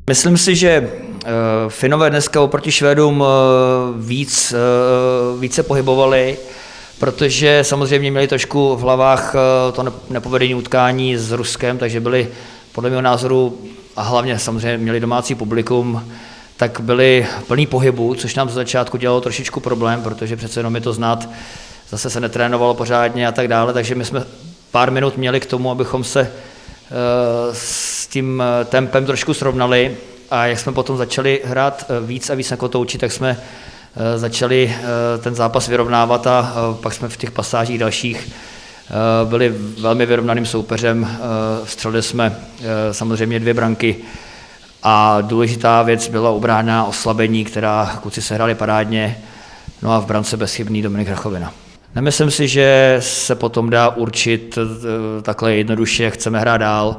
Myslím si, že Finové dneska oproti Švédům více pohybovali, protože samozřejmě měli trošku v hlavách to nepovedení utkání s Ruskem, takže byli podle mého názoru, a hlavně samozřejmě měli domácí publikum, tak byli plný pohybu, což nám z začátku dělalo trošičku problém, protože přece jenom je to znát, zase se netrénovalo pořádně a tak dále, takže my jsme pár minut měli k tomu, abychom se s tím tempem trošku srovnali, a jak jsme potom začali hrát víc a víc na kotouči, tak jsme začali ten zápas vyrovnávat a pak jsme v těch pasážích dalších byli velmi vyrovnaným soupeřem. Vstřelili jsme samozřejmě 2 branky a důležitá věc byla obranná oslabení, která kluci sehráli parádně, no a v brance bezchybný Dominik Rachovina. Nemyslím si, že se potom dá určit takhle jednoduše, jak chceme hrát dál.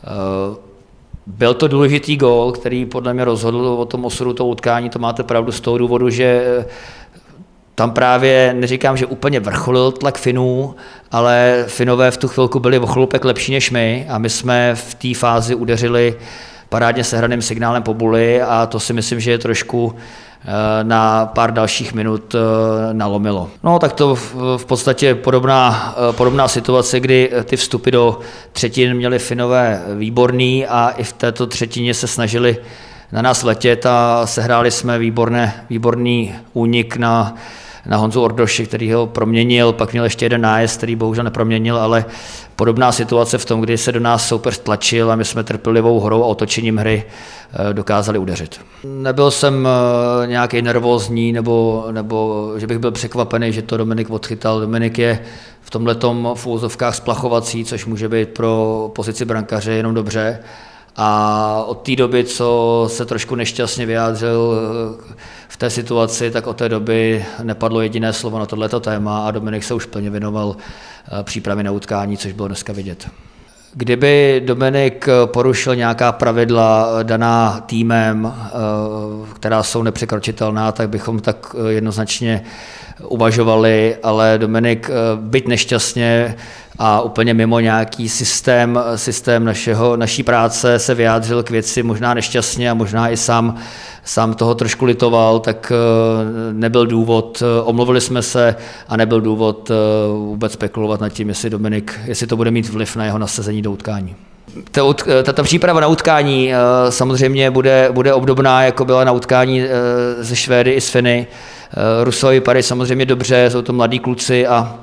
Byl to důležitý gól, který podle mě rozhodl o tom osudu toho utkání, to máte pravdu z toho důvodu, že tam právě, neříkám, že úplně vrcholil tlak Finů, ale Finové v tu chvilku byli o chlupek lepší než my a my jsme v té fázi udeřili parádně sehraným signálem po buli a to si myslím, že je trošku na pár dalších minut nalomilo. No tak to v podstatě podobná situace, kdy ty vstupy do třetin měli Finové výborný a i v této třetině se snažili na nás letět a sehráli jsme výborný únik na Honzu Ordoši, který ho proměnil, pak měl ještě jeden nájezd, který bohužel neproměnil, ale podobná situace v tom, kdy se do nás soupeř tlačil a my jsme trpělivou hrou a otočením hry dokázali udeřit. Nebyl jsem nějaký nervózní nebo že bych byl překvapený, že to Dominik odchytal. Dominik je v tomhletom v úvozovkách splachovací, což může být pro pozici brankaře jenom dobře. A od té doby, co se trošku nešťastně vyjádřil v té situaci, tak od té doby nepadlo jediné slovo na tohleto téma a Dominik se už plně věnoval přípravě na utkání, což bylo dneska vidět. Kdyby Dominik porušil nějaká pravidla daná týmem, která jsou nepřekročitelná, tak bychom tak jednoznačně uvažovali, ale Dominik, byť nešťastně a úplně mimo nějaký systém naší práce, se vyjádřil k věci možná nešťastně a možná i sám toho trošku litoval, tak nebyl důvod, omluvili jsme se a nebyl důvod vůbec spekulovat nad tím, jestli to bude mít vliv na jeho nasazení do utkání. Ta příprava na utkání samozřejmě bude obdobná, jako byla na utkání se Švédy i s Finy. Rusové vypadají samozřejmě dobře, jsou to mladí kluci a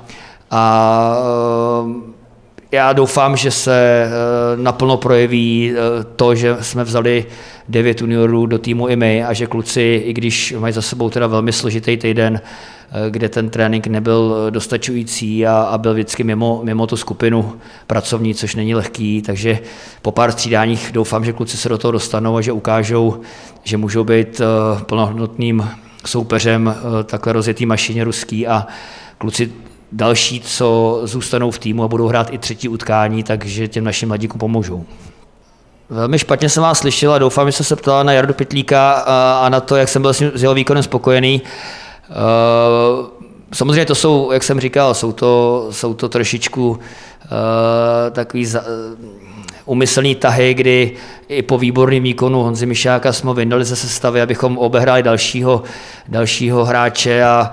já doufám, že se naplno projeví to, že jsme vzali 9 juniorů do týmu i my a že kluci, i když mají za sebou teda velmi složitý týden, kde ten trénink nebyl dostačující a byl vždycky mimo tu skupinu pracovní, což není lehký, takže po pár střídáních doufám, že kluci se do toho dostanou a že ukážou, že můžou být plnohodnotným soupeřem takhle rozjetý mašině ruský a kluci další, co zůstanou v týmu a budou hrát i třetí utkání, takže těm našim mladíkům pomůžou. Velmi špatně jsem vás slyšel a doufám, že jste se ptala na Jardu Pytlíka a na to, jak jsem byl s jeho výkonem spokojený. Samozřejmě to jsou, jak jsem říkal, jsou to trošičku takový umyslný tahy, kdy i po výborném výkonu Honzy Mišáka jsme ho vyndali ze sestavy, abychom obehráli dalšího hráče a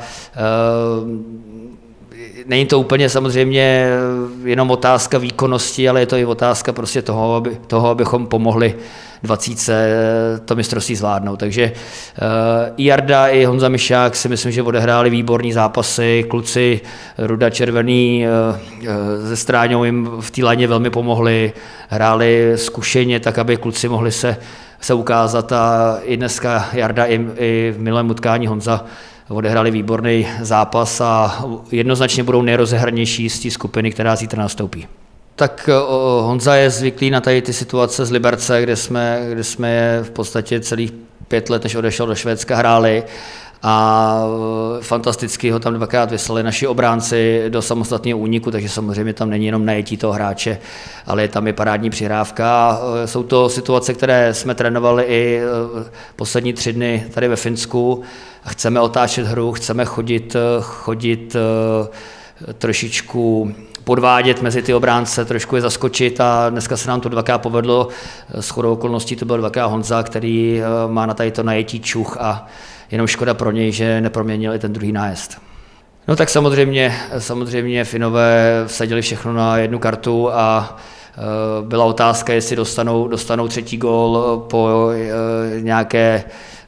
není to úplně samozřejmě jenom otázka výkonnosti, ale je to i otázka prostě toho, abychom pomohli 20 to mistrovství zvládnout. Takže i Jarda, i Honza Mišák si myslím, že odehráli výborný zápasy. Kluci Ruda Červený ze Stráňou jim v té laně velmi pomohli. Hráli zkušeně tak, aby kluci mohli se ukázat a i dneska Jarda i v minulém utkání Honza odehráli výborný zápas a jednoznačně budou nejrozehranější z té skupiny, která zítra nastoupí. Tak Honza je zvyklý na tady ty situace z Liberce, kde jsme v podstatě celých 5 let, než odešel do Švédska, hráli a fantasticky ho tam 2krát vyslali naši obránci do samostatného úniku, takže samozřejmě tam není jenom najetí toho hráče, ale je tam i parádní přihrávka. Jsou to situace, které jsme trénovali i poslední 3 dny tady ve Finsku. Chceme otáčet hru, chceme chodit trošičku podvádět mezi ty obránce, trošku je zaskočit a dneska se nám to dvakrát povedlo. Shodou okolností to byl dvakrát Honza, který má na tady to najetí čuch a jenom škoda pro něj, že neproměnil i ten druhý nájezd. No tak samozřejmě Finové vsadili všechno na jednu kartu a byla otázka, jestli dostanou třetí gól po nějaké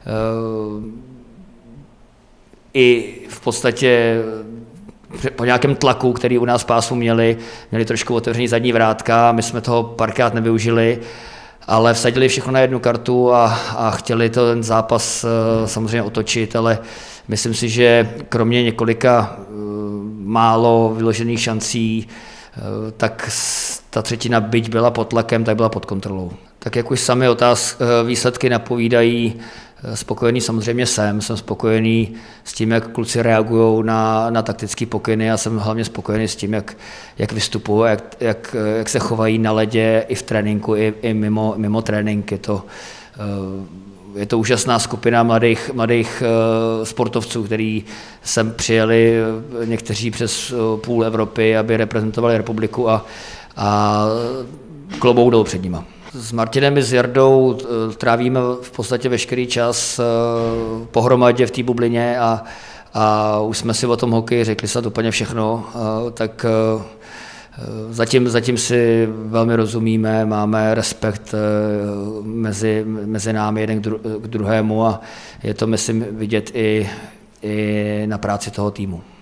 i v podstatě po nějakém tlaku, který u nás v pásu měli trošku otevřený zadní vrátka, my jsme toho párkrát nevyužili, ale vsadili všechno na jednu kartu a chtěli ten zápas samozřejmě otočit, ale myslím si, že kromě několika málo vyložených šancí, tak ta třetina, byť byla pod tlakem, tak byla pod kontrolou. Tak jak už sami výsledky napovídají, spokojený samozřejmě jsem spokojený s tím, jak kluci reagují na taktické pokyny a jsem hlavně spokojený s tím, jak vystupují, jak se chovají na ledě i v tréninku, i mimo trénink. Je to úžasná skupina mladých sportovců, kteří sem přijeli někteří přes půl Evropy, aby reprezentovali republiku a klobouk dolů před nima. S Martinem i s Jardou trávíme v podstatě veškerý čas pohromadě v té bublině a už jsme si o tom hokeji řekli snad úplně všechno, tak zatím si velmi rozumíme, máme respekt mezi námi jeden k druhému a je to, myslím, vidět i na práci toho týmu.